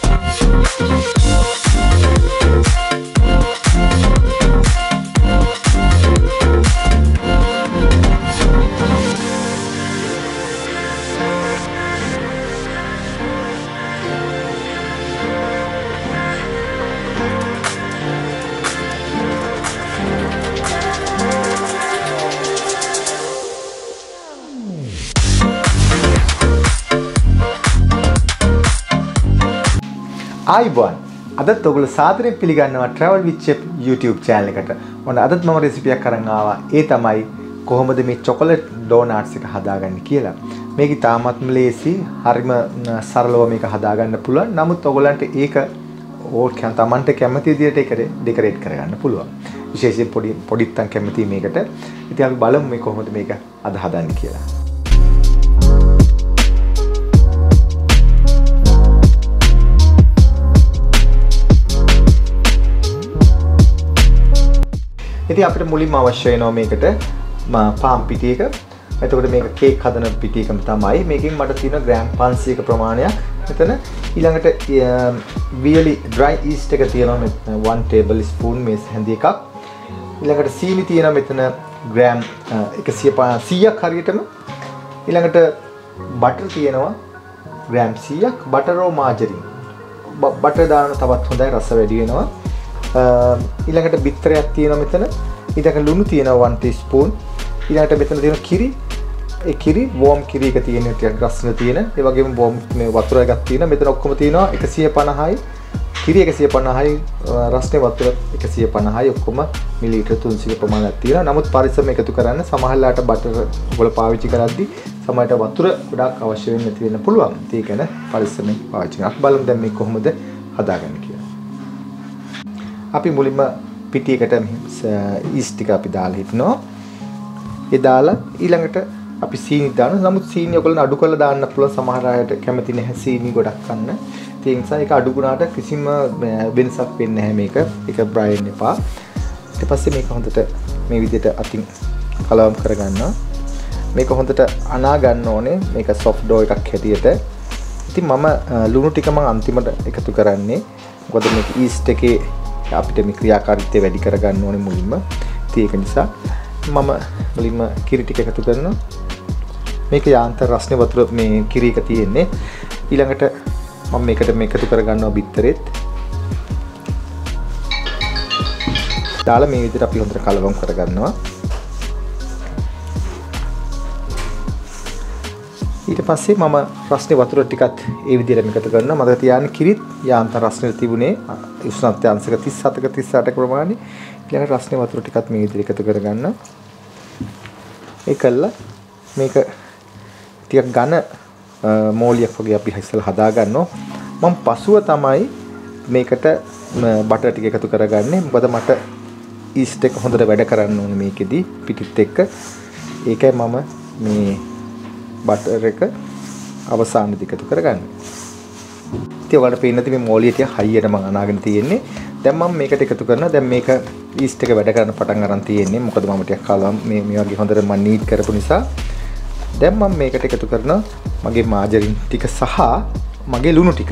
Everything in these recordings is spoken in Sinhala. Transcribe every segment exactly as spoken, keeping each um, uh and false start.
ආයිබෝන් අදත් ඔයගොල්ලෝ සාදරයෙන් පිළිගන්නවා Travel with Chef YouTube channel එකට. ඔන්න අදත් මම රෙසිපි එකක් අරන් ආවා. ඒ තමයි කොහොමද මේ chocolate donuts එක හදාගන්නේ කියලා. මේක තාමත්ම ලේසි, හරිම සරලව මේක හදාගන්න පුළුවන්. නමුත් ඔයගොල්ලන්ට ඒක ඕකෙන් තමන්ට කැමති විදිහට ඒක ඩෙකරේට් කරගන්න පුළුවන්. විශේෂයෙන් පොඩි පොඩිත් තන් කැමති මේකට. ඉතින් අපි බලමු මේ කොහොමද මේක අද හදන්නේ කියලා. ඉතින් අපිට මුලින්ම අවශ්‍ය වෙනවා මේකට පාන් පිටි එක. එතකොට මේක කේක් හදන පිටි එකම තමයි. මේකෙන් මට තියෙන ග්‍රෑම් පන්සීයක ප්‍රමාණයක්. මෙතන ඊළඟට really dry yeast එක තියෙනවා මෙතන one tablespoon මේ හැඳි එකක්. ඊළඟට සීනි තියෙනවා මෙතන ග්‍රෑම් එකසිය හරියටම. ඊළඟට බටර් තියෙනවා ග්‍රෑම් සීයක්. Butter or මාජරින්. බටර් දාන තවත් හොඳයි, රස වැඩි වෙනවා. ඊළඟට බිත්තරයක් තියෙනවා මෙතන. ඊළඟට ලුණු තියෙනවා one teaspoon. ඊළඟට මෙතන තියෙන කිරි. ඒ කිරි warm කිරි එක තියෙන ටිකක් රස්න තියෙන. ඒ වගේම warm මේ වතුර එකක් තියෙනවා. මෙතන ඔක්කොම තියෙනවා එකසිය පනහයි. කිරි එකසිය පනහයි, රස්නේ වතුර එකසිය පනහයි, ඔක්කොම මිලිලීටර් තුන්සිය ප්‍රමාණයක් තියෙනවා. නමුත් පරිස්සම එකතු කරන්න. සමහරලාට බටර් ඔයගොල්ලෝ පාවිච්චි කරද්දී සමහරට වතුර ගොඩක් අවශ්‍ය වෙන්නේ නැති වෙන්න පුළුවන්. ඒක ගැන පරිස්සමෙන් පාවිච්චි කරන්න. බලමු දැන් මේ කොහොමද හදාගන්නේ කියලා. අපි මුලින්ම පිටි එකට yeast ටික අපි දාලා හිටනවා. ඒ දාලා ඊළඟට අපි සීනි දානවා. නමුත් සීනි ඔයගොල්ලෝ අඩු කරලා දාන්න පුළුවන්. සමහර අයට කැමති නැහැ සීනි ගොඩක් කන්න. ඒ නිසා ඒක අඩු වුණාට කිසිම වෙනසක් වෙන්නේ නැහැ මේක. ඒක බ්‍රයි වෙන්න එපා. ඊට පස්සේ මේක හොඳට මේ විදිහට අතින් කලවම් කරගන්නවා. මේක හොඳට අනා ගන්න ඕනේ. මේක soft dough එකක් හැටියට. ඉතින් මම ලුණු ටික මම අන්තිමට එකතු කරන්නේ. මොකද මේක yeast එකේ අපිට මේ ක්‍රියාකාරීත්වය වැඩි කරගන්න ඕනේ මුලින්ම. ඉතින් ඒක නිසා මම මුලින්ම කිරි ටික එකතු කරනවා. මේක යාන්ත්‍ර රස්නේ වතුර මේ කිරි එක තියෙන්නේ. ඊළඟට මම මේකට මේක එකතු කරගන්නවා බිත්තරෙත්. දාලා මේ විදිහට අපි හොඳට කලවම් කරගන්නවා. ඊට පස්සේ මම රස්නේ වතුර ටිකත් ඒ විදිහටම එකතු කරනවා. මතක තියාගන්න කිරිත් යාන්ත්‍ර රස්නේ තිබුණේ උෂ්ණත්වය අංශක තිස් හතක තිස් අටක ප්‍රමාණය. ඊළඟට රස්නේ වතුර ටිකත් මේ විදිහට එකතු කරගන්නවා. ඒ කළා මේක ටිකක් ඝන මෝලියක් වගේ අපි ඉස්සෙල්ලා හදා ගන්නවා. මම පසුව තමයි මේකට බටර් ටික එකතු කරගන්නේ. මොකද මට yeast එක හොඳට වැඩ කරන්න ඕනේ මේකෙදි පිටිත් එක්ක. ඒකයි මම මේ බටර් එක අවසානයේදී එකතු කරගන්නේ. ඉතින් ඔයාලට පේන්න තියෙන මේ මෝලිය ටික හයියට මම අනාගෙන තියෙන්නේ. දැන් මම මේකට එකතු කරනවා. දැන් මේක yeast එක වැඩ කරන්න පටන් අරන් තියෙන්නේ. මොකද මම ටිකක් කලවම් මේ මේ වගේ හොඳට මම නීට් කරපු නිසා. දැන් මම මේකට එකතු කරනවා මගේ මාජරින් ටික සහ මගේ ලුණු ටික.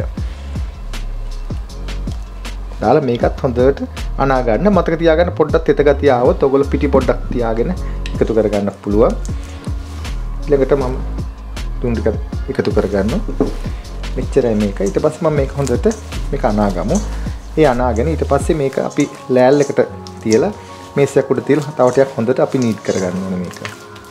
දාලා මේකත් හොඳට අනා ගන්න. මතක තියාගන්න පොඩ්ඩක් තෙත ගතිය ආවොත් ඔයගොල්ලෝ පිටි පොඩ්ඩක් තියාගෙන එකතු කරගන්න පුළුවන්. ඊළඟට මම ලුණු ටික එකතු කරගන්නවා. මෙච්චරයි මේක. ඊට පස්සේ මම මේක හොඳට මේක අනාගමු. ඒ අනාගෙන ඊට පස්සේ මේක අපි ලෑල් එකට තියලා මේසයක් උඩ තියලා තව ටිකක් හොඳට අපි නීට් කරගන්න ඕනේ මේක.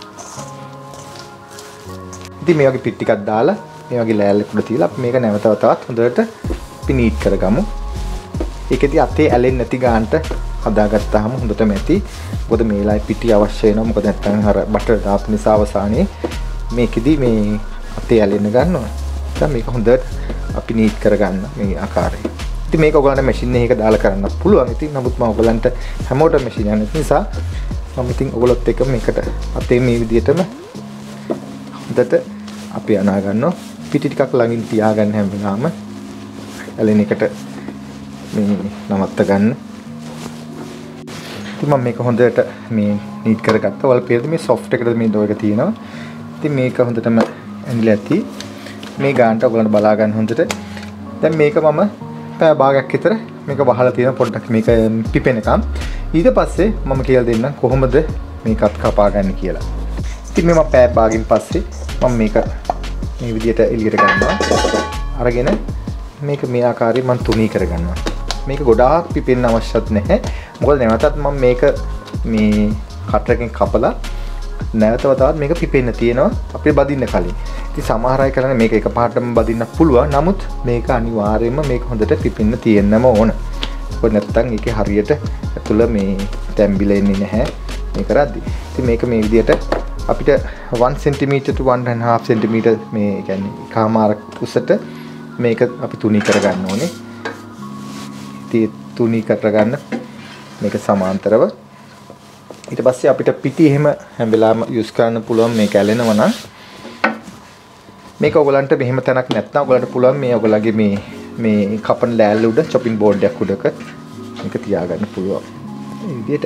ඉතින් මේ වගේ පිටි ටිකක් දාලා මේ වගේ ලෑල් එක උඩ තියලා අපි මේක නැවත තවත් හොඳට අපි නීට් කරගමු. ඒකෙදි අතේ ඇලෙන්නේ නැති ගානට හදාගත්තාම හොඳටම ඇති. මොකද මේ ලයි පිටි අවශ්‍ය වෙනවා. මොකද නැත්නම් අර බටර් දාපු නිසා අවසානයේ මේකෙදි මේ අතේ ඇලෙන්න ගන්නවා. දැන් මේක හොඳට අපි නීට් කරගන්න මේ ආකාරයෙන්. ඉතින් මේක ඔයගලන්ට මැෂින් එකක දාලා කරන්නත් පුළුවන්. ඉතින් නමුත් මම ඔයගලන්ට හැමෝටම මැෂින් යන නිසා මම ඉතින් ඔයගලොත් එක්ක මේකට අතේ මේ විදිහටම හොඳට අපි අනා ගන්නවා. පිටි ටිකක් ළඟින් තියාගන්න හැම වෙලාවම ඇලෙන එකට මේ නවත්ත ගන්න. ඉතින් මම මේක හොඳට මේ නීට් කරගත්තා. ඔයාලා පේද්දි මේ soft එකට මේ dough එක තියෙනවා. ඉතින් මේක හොඳටම ඇනිලා ඇති. මේ ගානට ඔයගලන්ට බලා ගන්න හොඳට දැන් මේක මම පැය භාගයක් විතර මේක වහලා තියෙන පොඩ්ඩක් මේක පිපෙනකම්. ඊට පස්සේ මම කියලා දෙන්නම් කොහොමද මේකත් කපා ගන්න කියලා. ඉතින් මේ මම පැය භාගින් පස්සේ මම මේක මේ විදිහට එළියට ගන්නවා. අරගෙන මේක මේ ආකාරයෙන් මම තුනී කරගන්නවා. මේක ගොඩාක් පිපෙන්න අවශ්‍යත් නැහැ. මොකද නැවතත් මම මේක මේ කටරකින් කපලා නැවත වතාවක් මේක පිපෙන්න තියෙනවා අපේ බදින්න කලින්. ඉතින් සමහර අය කරන්නේ මේක එකපාරටම බදින්න පුළුවන්. නමුත් මේක අනිවාර්යයෙන්ම මේක හොඳට පිපෙන්න තියෙන්නම ඕන. මොකද නැත්තම් ඒකේ හරියට ඇතුළ මේ තැම්බිලා එන්නේ නැහැ මේ කරද්දි. ඉතින් මේක මේ විදිහට අපිට one centimeter to one and a half centimeter මේ කියන්නේ කමාරක් උසට මේක අපි තුනී කරගන්න ඕනේ. ඉතින් තුනී කරගන්න මේක සමාන්තරව ඊට පස්සේ අපිට පිටි එහෙම හැම වෙලාවෙම යූස් කරන්න පුළුවන් මේක ඇලෙනවා නම් මේක ඔයගලන්ට මෙහෙම තැනක් නැත්නම් ඔයගලන්ට පුළුවන් මේ ඔයගලගේ මේ මේ කපන ලෑල්ල උඩ චොපින් බෝඩ් එකක් උඩක මේක තියාගන්න පුළුවන් මේ විදිහට.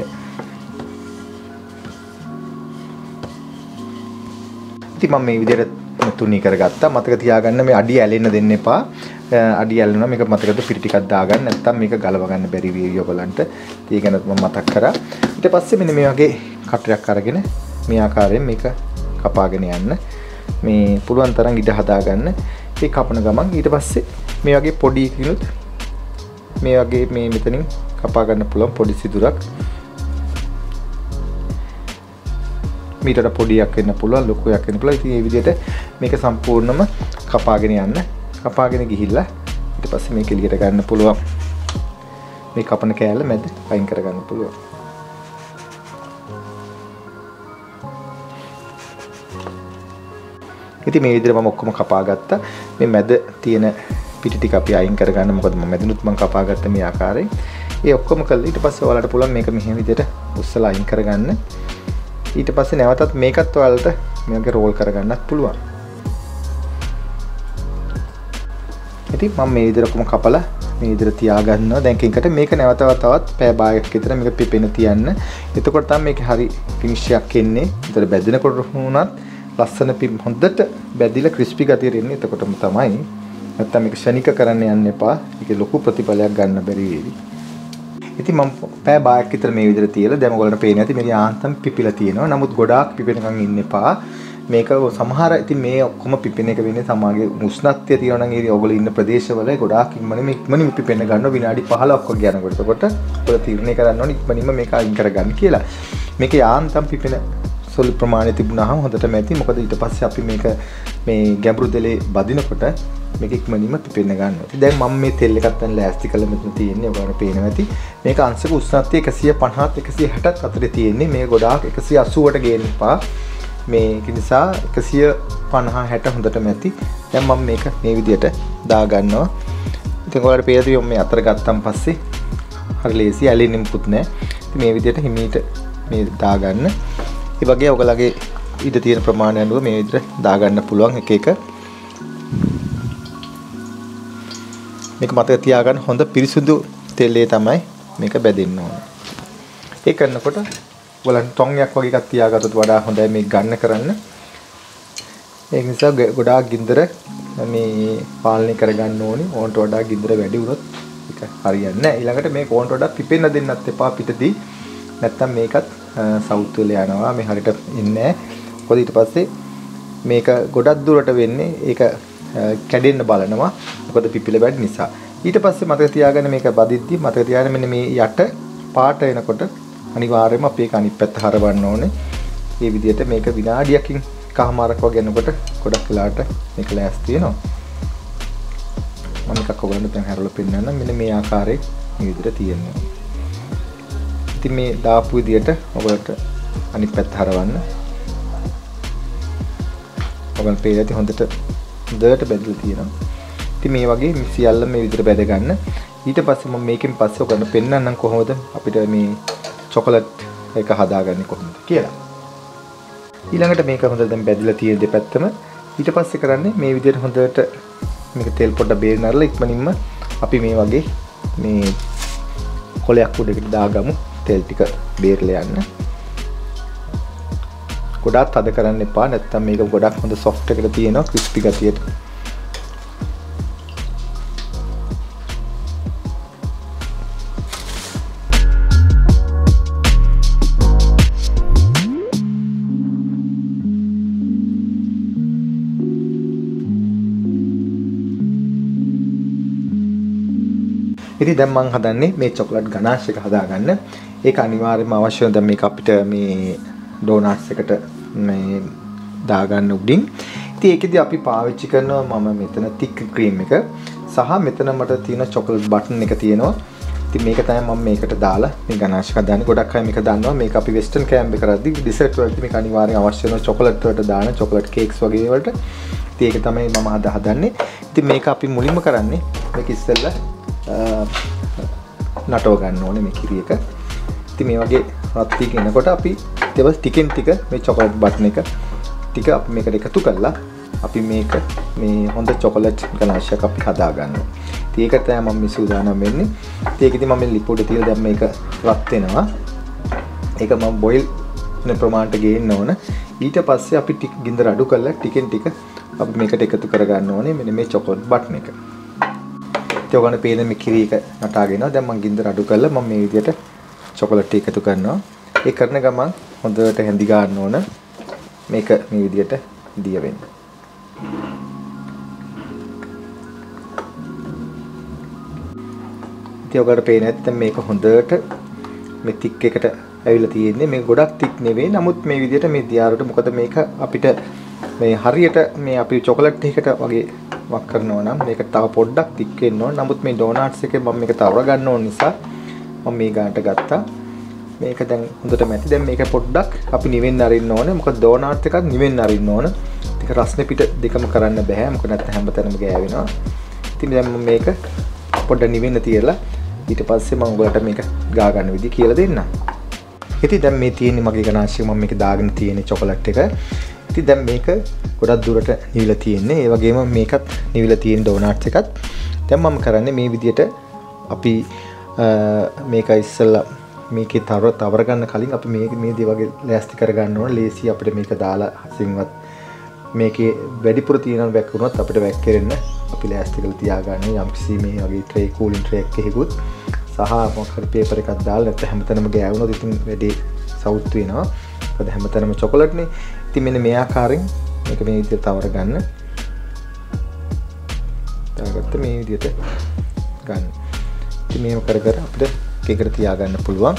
ඉතින් මම මේ විදිහට තුනී කරගත්තා. මතක තියාගන්න මේ අඩිය ඇලෙන්න දෙන්න එපා. අඩිය ඇලෙනවා මේක මතකද පිටි ටිකක් දාගන්න නැත්නම් මේක ගලව ගන්න බැරි වෙයි ඔයගලන්ට. ඒක ගැන මම මතක් කරා. ඊට පස්සේ මෙන්න මේ වගේ කටරයක් අරගෙන මේ ආකාරයෙන් මේක කපාගෙන යන්න. මේ පුළුවන් තරම් ඉඩ හදාගන්න. ඒ කපන ගමන් ඊට පස්සේ මේ වගේ පොඩි කිනුත් මේ වගේ මේ මෙතනින් කපා ගන්න පුළුවන් පොඩි සිදුරක්. මීටර පොඩියක් වෙන්න පුළුවන් ලොකුයක් වෙන්න පුළුවන්. ඉතින් මේ විදිහට මේක සම්පූර්ණයෙන්ම කපාගෙන යන්න. කපාගෙන ගිහිල්ලා ඊට පස්සේ මේක එළියට ගන්න පුළුවන්. මේ කපන කෑල්ල මැද අයින් කර ගන්න පුළුවන්. ඉතින් මේ විදිහට මම ඔක්කොම කපා ගත්තා. මේ මැද තියෙන පිටි ටික අපි අයින් කරගන්න. මොකද මම මැදිනුත් මම කපා ගත්ත මේ ආකාරයෙන්. ඒ ඔක්කොම කළා. ඊට පස්සේ ඔයාලට පුළුවන් මේක මෙහෙම විදිහට උස්සලා අයින් කරගන්න. ඊට පස්සේ නැවතත් මේකත් ඔයාලට මේක රෝල් කරගන්නත් පුළුවන්. ඉතින් මම මේ විදිහට ඔක්කොම කපලා මේ විදිහට තියාගන්නවා. දැන් කින්කට මේක නැවත වතාවත් පැය භාගයක් විතර මේක පිපෙන තියන්න. එතකොට තමයි මේක හරි ෆිනිෂ් එකක් එන්නේ. ඒතර බැදිනකොට වුණත් ලස්සන හොඳට බැදිලා ක්‍රිස්පි ගතිය එන්නේ. එතකොටම තමයි. නැත්තම් මේක ශනික කරන්න යන්න එපා. ඒකේ ලොකු ප්‍රතිඵලයක් ගන්න බැරි වෙවි. ඉතින් මම පැය භාගයක් විතර මේ විදිහට තියලා දැන් ඔයගොල්ලන්ට පේන්නේ නැති මේ යාන්තම් පිපිලා තියෙනවා. නමුත් ගොඩාක් පිපෙනකන් ඉන්න එපා. මේක සමහර ඉතින් මේ ඔක්කොම පිපෙන එක වෙන්නේ සමාගයේ උෂ්ණත්වය තියෙනවා නම් ඒ ඔයගොල්ලෝ ඉන්න ප්‍රදේශවල ගොඩාක් ඉක්මනින්ම ඉක්මනින්ම පිපෙන්න ගන්නවා විනාඩි පහළොවක් වගේ යනකොට. එතකොට ඔයගොල්ලෝ තීරණය කරන්න ඕනේ ඉක්මනින්ම මේක අයින් කරගන්න කියලා. මේක යාන්තම් පිපෙන සොල් ප්‍රමාණය තිබුණාම හොඳටම ඇති. මොකද ඊට පස්සේ අපි මේක මේ ගැඹුරු දෙලේ බදිනකොට මේක ඉක්මනින්ම පිපෙන්න ගන්නවා. ඉතින් දැන් මම මේ තෙල් එකත් දැන් ලෑස්ති කරලා මෙතන තියෙන්නේ. ඔයාලට පේනවා ඇති. මේක අංශක උෂ්ණත්වය එකසිය පනහත් එකසිය හැටත් අතරේ තියෙන්නේ. මේ ගොඩාක් එකසිය අසූවට ගේන්න එපා. මේ නිසා එකසිය පනහ හැට හොඳටම ඇති. දැන් මම මේක මේ විදිහට දා ගන්නවා. ඉතින් ඔයාලට පේනවා මේ අතර ගත්තන් පස්සේ හරි ලේසි ඇලෙන්නේ මුකුත් නැහැ. ඉතින් මේ විදිහට හිමීට මේ දා ගන්න. ඒ වගේ ඔයගලගේ ඊට තියෙන ප්‍රමාණය අනුව මේ විදිහට දා ගන්න පුළුවන් එක එක. මේක මතක තියාගන්න හොඳ පිරිසුදු තෙලේ තමයි මේක බැදෙන්න ඕනේ. ඒ කරනකොට ඔයගලන් ටොංගයක් වගේ එකක් තියාගත්තොත් වඩා හොඳයි මේක ගන්න කරන්න. ඒ නිසා ගොඩාක් ගින්දර මේ පාලනය කරගන්න ඕනේ. ඕන්ට වඩා ගින්දර වැඩි වුණොත් ඒක හරියන්නේ නැහැ. ඊළඟට මේක ඕන්ට වඩා පිපෙන්න දෙන්නත් එපා පිටදී. නැත්තම් මේකත් සවුත් වෙලා යනවා. මේ හරියට ඉන්නේ නැහැ. මොකද ඊට පස්සේ මේක ගොඩක් දුරට වෙන්නේ ඒක කැඩෙන්න බලනවා. මොකද පිපිල වැඩි නිසා. ඊට පස්සේ මතක තියාගන්න මේක බදිද්දි මතක තියාගන්න මෙන්න මේ යට පාට එනකොට අනිවාර්යයෙන්ම අපි ඒක අනිත් පැත්ත හරවන්න ඕනේ. මේ විදිහට මේක විනාඩියකින් කහමාරක් වගේ යනකොට ගොඩක් වෙලාවට මේක ලෑස්ති වෙනවා. මම එකක් ඔයගලන්ට දැන් හරවලා පෙන්නන්නම්. මෙන්න මේ ආකාරයේ මේ විදිහට තියෙනවා. ඉතින් මේ දාපු විදිහට ඔයගලට අනිත් පැත්ත හරවන්න. ඔයගලන් පේලා තියෙන හොඳට හොඳට බැදලා තියෙනවා. ඉතින් මේ වගේ සියල්ල මේ විදිහට බැද ගන්න. ඊට පස්සේ මම මේකෙන් පස්සේ ඔයගලන්ට පෙන්නන්නම් කොහොමද අපිට මේ චොකලට් එක හදාගන්නේ කොහොමද කියලා. ඊළඟට මේක හොඳට දැන් බැදලා තියෙන දෙපැත්තම ඊට පස්සේ කරන්නේ මේ විදිහට හොඳට මේක තෙල් පොඩ්ඩක් බේරන අරලා ඉක්මනින්ම අපි මේ වගේ මේ කොලයක් උඩකට දාගමු තෙල් ටික බේරලා යන්න. ගොඩාක් තද කරන්න එපා නැත්නම් මේක ගොඩක් හොඳ සොෆ්ට් එකකට තියෙනවා ක්‍රිස්පි ගතියට. ඉතින් දැන් මම හදන්නේ මේ chocolate ganache එක හදාගන්න. ඒක අනිවාර්යයෙන්ම අවශ්‍ය වෙන දැන් මේක අපිට මේ donuts එකට මේ දාගන්න උඩින්. ඉතින් ඒකෙදි අපි පාවිච්චි කරනවා මම මෙතන thick cream එක සහ මෙතන මට තියෙන chocolate button එක තියෙනවා. ඉතින් මේක තමයි මම මේකට දාලා මේ ganache එක දාන්නේ. ගොඩක් අය මේක දන්නවා. මේක අපි western camp එක කරද්දී dessert වලට මේක අනිවාර්යෙන් අවශ්‍ය වෙනවා chocolate වලට දාන chocolate cakes වගේ වලට. ඉතින් ඒක තමයි මම අද හදන්නේ. ඉතින් මේක අපි මුලින්ම කරන්නේ මේක ඉස්සෙල්ලා නටව ගන්න ඕනේ මේ කිරි එක. ඉතින් මේ වගේ රත් වී එනකොට අපි ඊට ටිකෙන් ටික මේ chocolate button එක ටික අපි මේකට එකතු කරලා අපි මේක මේ හොඳ chocolate ganache එකක් අපි හදා ගන්නවා. ඉතින් ඒක තමයි මම මේ සූදානම් වෙන්නේ. ඉතින් ඒකෙදි මම ලිපෝඩ තියලා දැන් මේක රත් වෙනවා. ඒක මම boil වෙන ප්‍රමාණයට ගේන්න ඕන. ඊට පස්සේ අපි ටික ගින්දර අඩු කරලා ටිකෙන් ටික අපි මේකට එකතු කර ගන්න ඕනේ මෙන්න මේ chocolate button එක. ඉතින් ඔයගොල්ලෝ පේන මේ කිරි එක නටාගෙනවා. දැන් මම ගින්දර අඩු කරලා මම මේ විදිහට chocolate එකතු කරනවා. ඒ කරන ගමන් හොඳට හැඳි ගන්න ඕන. මේක මේ විදිහට දිය වෙන්න. ඉතින් ඔයගොල්ලෝ පේන නැත්නම් මේක හොඳට මේ තික් එකට ඇවිල්ලා තියෙන්නේ. මේක ගොඩක් තික් නෙවෙයි. නමුත් මේ විදිහට මේ දියාරට මොකද මේක අපිට මේ හරියට මේ අපි chocolate එකකට වගේ වක් කරනවා නම් මේක තව පොඩ්ඩක් තික් වෙන්න ඕන. නමුත් මේ donuts එකේ මම මේක තවර ගන්න ඕන නිසා මම මේ ගානට ගත්තා. මේක දැන් හොඳට මැටි. දැන් මේක පොඩ්ඩක් අපි නිවෙන්න අරින්න ඕනේ. මොකද donuts එකත් නිවෙන්න අරින්න ඕන. ඒක රස්නේ පිට දෙකම කරන්න බෑ. මොකද නැත්නම් හැමතැනම ගෑවෙනවා. ඉතින් දැන් මම මේක පොඩ්ඩක් නිවෙන්න තියලා ඊට පස්සේ මම ඔයගලට මේක ගා ගන්න විදිහ කියලා දෙන්නම්. ඉතින් දැන් මේ තියෙන්නේ මගේ ganache එක. මම මේක දාගෙන තියෙන්නේ chocolate එක. ඉතින් දැන් මේක ගොඩක් දුරට නිවිලා තියෙන්නේ. ඒ වගේම මේකත් නිවිලා තියෙන donuts එකත්. දැන් මම කරන්නේ මේ විදිහට අපි මේක ඉස්සෙල්ලා මේකේ තවර තවර ගන්න කලින් අපි මේ මේ දේ වගේ ලෑස්ති කර ගන්න ඕන. ලේසි අපිට මේක දාලා හසින්වත් මේකේ වැඩිපුර තියෙනවා වැක්කුණොත් අපිට වැක්කිරෙන්න අපි ලෑස්ති කරලා තියාගන්න යම්කිසි මේ වගේ ට්‍රේ කූලින් ට්‍රේ එකකෙකුත් සහ මොකක් හරි පේපර් එකක් දාලා නැත්නම් හැමතැනම ගෑවුනොත් ඉතින් වැඩි සවුත් වෙනවා. මොකද හැමතැනම chocolate නේ. ඉතින් මෙන්න මේ ආකාරයෙන් මේක මේ විදිහට තවර ගන්න. දාගත්ත මේ විදිහට ගන්න. ඉතින් මේව කර කර අපිට කේකට තියාගන්න පුළුවන්.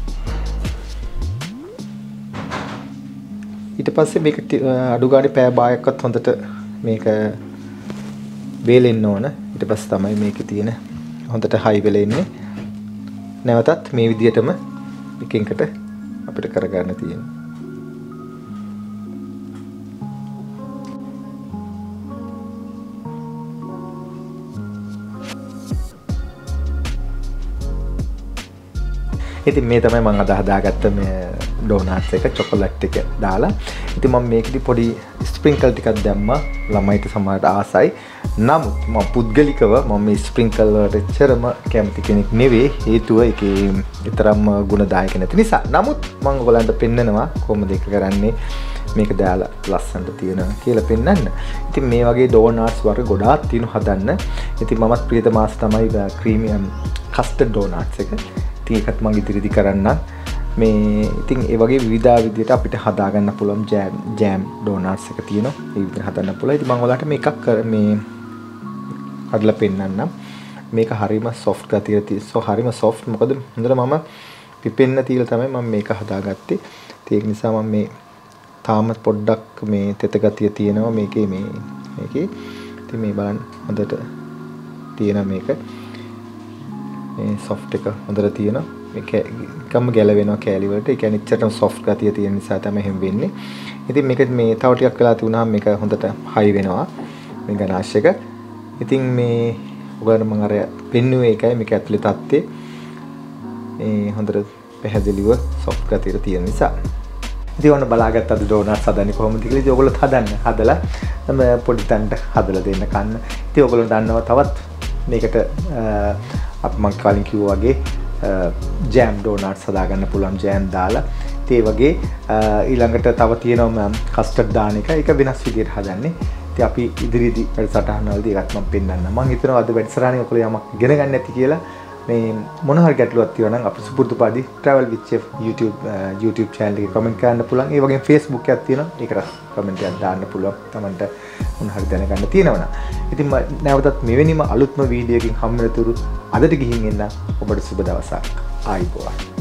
ඊට පස්සේ මේක අඩු ගානේ පෑ භාගයක්වත් හොඳට මේක වේලෙන්න ඕන. ඊට පස්සේ තමයි මේකේ තියෙන හොඳට හයි වෙලා ඉන්නේ. නැවතත් මේ විදිහටම එකෙන්කට අපිට කරගන්න තියෙනවා. ඉතින් මේ තමයි මම අද හදාගත්ත මේ donuts එක chocolate එක දාලා. ඉතින් මම මේකෙදි පොඩි sprinkle ටිකක් දැම්මා. ළමයිට සමහරට ආසයි. නමුත් මම පුද්ගලිකව මම මේ sprinkle වලට එච්චරම කැමති කෙනෙක් නෙවෙයි. හේතුව ඒකේ තරම්ම ගුණදායක නැති නිසා. නමුත් මම ඔයගලන්ට පෙන්නනවා කොහොමද ඒක කරන්නේ. මේක දාලා ලස්සනට තියෙනවා කියලා පෙන්නන්න. ඉතින් මේ වගේ donuts වර්ග ගොඩාක් තියෙනවා හදන්න. ඉතින් මමත් ප්‍රියතම මාස් තමයි creamy custard donuts එක. ඒකත් මම ඉදිරියේදී කරන්න මේ ඉතින් ඒ වගේ විවිධ විදිහට අපිට හදා ගන්න පුළුවන් ජෑම් ජෑම් donuts එක තියෙනවා. ඒ විදිහට හදන්න පුළුවන්. ඉතින් මම ඔයාලට මේකක් මේ හදලා පෙන්නන්නම්. මේක හරිම soft ගතිය තියෙන. so හරිම soft. මොකද හොඳට මම පිපෙන්න තියලා තමයි මම මේක හදාගත්තේ. ඒක නිසා මම මේ තාම පොඩ්ඩක් මේ තෙත ගතිය තියෙනවා මේකේ මේ මේකේ. ඉතින් මේ බලන්න හොඳට තියෙන මේක මේ soft එක හොඳට තියෙනවා. මේක එකම ගැලවෙනවා කෑලි වලට. ඒ කියන්නේ ඉච්චටම soft ගතිය තියෙන නිසා තමයි එහෙම වෙන්නේ. ඉතින් මේක මේ තව ටිකක් වෙලා තිබුණාම මේක හොඳට high වෙනවා මේ ganache එක. ඉතින් මේ ඔයගොල්ලෝ මම අර පෙන්නුවේ ඒකයි මේක ඇතුලේ තත්ත්වේ. මේ හොඳට පැහැදිලිව soft ගතියට තියෙන නිසා. ඉතින් ඔන්න බලාගත්ත අද donuts හදන්නේ කොහොමද කියලා. ඉතින් ඔයගොල්ලෝ හදන්න. හදලා තම පොඩි තැනට හදලා දෙන්න කන්න. ඉතින් ඔයගොල්ලෝ දන්නවා තවත් මේකට අප මම කලින් කිව්වා වගේ ජෑම් donuts හදාගන්න පුළුවන් ජෑම් දාලා. ඒ වගේ ඊළඟට තව තියෙනවා කස්ටර්ඩ් දාන එක. ඒක වෙනස් විදිහට හදන්නේ. ඉතින් අපි ඉදිරියේදී වැඩසටහන වලදී ඒකත් මම පෙන්නන්නම්. මම හිතනවා අද වැඩසටහනේ ඔයගොල්ලෝ යමක් ඉගෙන ගන්න ඇති කියලා. මේ මොන හරි ගැටලුවක් තියෙනවා නම් අපේ සුපුරුදු පාඩි travel with chef YouTube YouTube channel එකේ comment කරන්න පුළුවන්. ඒ වගේම Facebook එකක් තියෙනවා. ඒකට comment එකක් දාන්න පුළුවන්. තමන්ට මොන හරි දැනගන්න තියෙනවා. ඉතින් මම නැවතත් මෙවැනිම අලුත්ම වීඩියෝ එකකින් හම්බ වෙනතුරු අදට ගිහින් එන්න ඔබට සුබ දවසක්. ආයිබෝවන්.